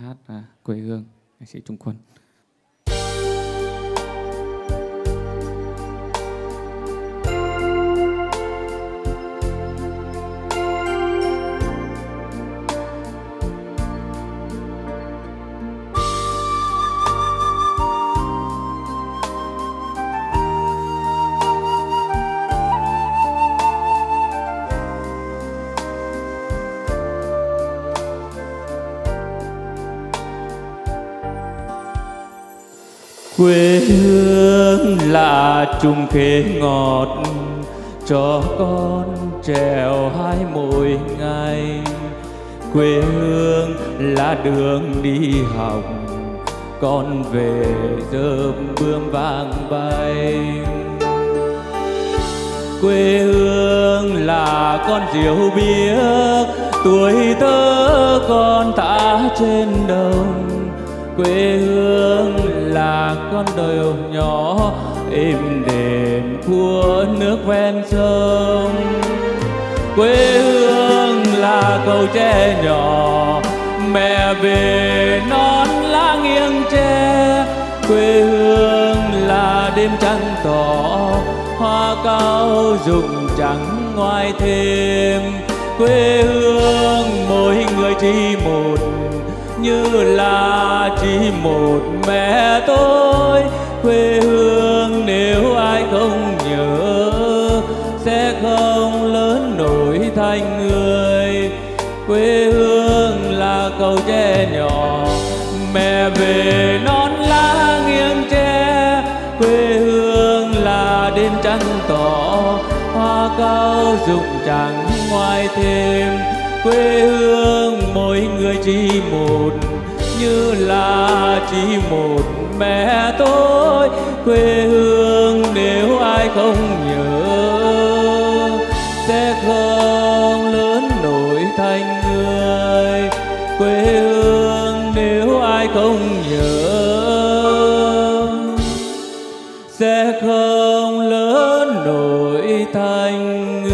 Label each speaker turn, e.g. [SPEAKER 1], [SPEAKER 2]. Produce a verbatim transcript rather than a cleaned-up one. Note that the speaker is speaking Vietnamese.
[SPEAKER 1] hát à, quê hương nhạc sĩ Trung Quân.
[SPEAKER 2] Quê hương là chung khế ngọt cho con trèo hai mỗi ngày. Quê hương là đường đi học, con về dợp bướm vàng bay. Quê hương là con diều biếc, tuổi thơ con thả trên đồng. Quê hương là con đồi nhỏ êm đềm của nước ven sông. Quê hương là cầu tre nhỏ, mẹ về non lá nghiêng tre. Quê hương là đêm trăng tỏ, hoa cao rụng trắng ngoài thềm. Quê hương mỗi người chỉ một, như là chỉ một mẹ tôi. Quê hương nếu ai không nhớ sẽ không lớn nổi thành người. Quê hương là cầu tre nhỏ, mẹ về non lá nghiêng tre. Quê hương là đêm trăng tỏ, hoa cao rụng trắng ngoài thềm. Quê hương mỗi người chỉ một, như là chỉ một mẹ tôi. Quê hương nếu ai không nhớ sẽ không lớn nổi thành người. Quê hương nếu ai không nhớ sẽ không lớn nổi thành người.